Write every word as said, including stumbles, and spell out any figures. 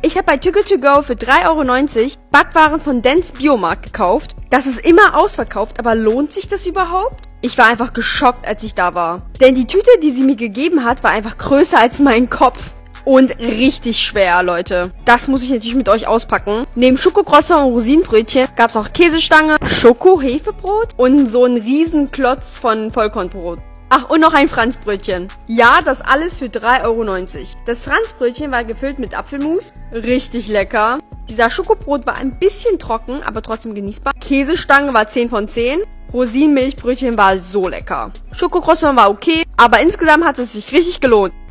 Ich habe bei Too Good To Go für drei Euro neunzig Backwaren von Dance Biomarkt gekauft. Das ist immer ausverkauft, aber lohnt sich das überhaupt? Ich war einfach geschockt, als ich da war. Denn die Tüte, die sie mir gegeben hat, war einfach größer als mein Kopf. Und richtig schwer, Leute. Das muss ich natürlich mit euch auspacken. Neben Schokocroissant und Rosinenbrötchen gab es auch Käsestange, Schoko-Hefebrot und so einen riesen Klotz von Vollkornbrot. Ach, und noch ein Franzbrötchen. Ja, das alles für drei Euro neunzig. Das Franzbrötchen war gefüllt mit Apfelmus. Richtig lecker. Dieser Schokobrot war ein bisschen trocken, aber trotzdem genießbar. Käsestange war zehn von zehn. Rosinenmilchbrötchen war so lecker. Schokocroissant war okay, aber insgesamt hat es sich richtig gelohnt.